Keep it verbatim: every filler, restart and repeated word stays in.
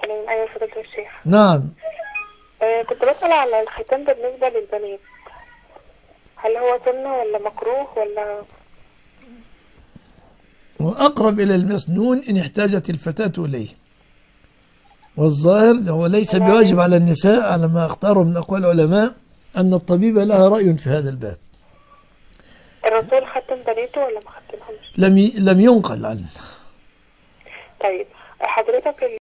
تمام. أيوة فضيلة الشيخ. نعم. آه كنت بسأل على الختان بالنسبة للبنات، هل هو سنة ولا مكروه ولا؟ وأقرب إلى المسنون إن احتاجت الفتاة إليه، والظاهر هو ليس بواجب على النساء على ما اختاره من أقوال العلماء أن الطبيب لها رأي في هذا الباب. الرسول ختم بناته ولا ما ختمهمش؟ لم لم ينقل عنه. طيب حضرتك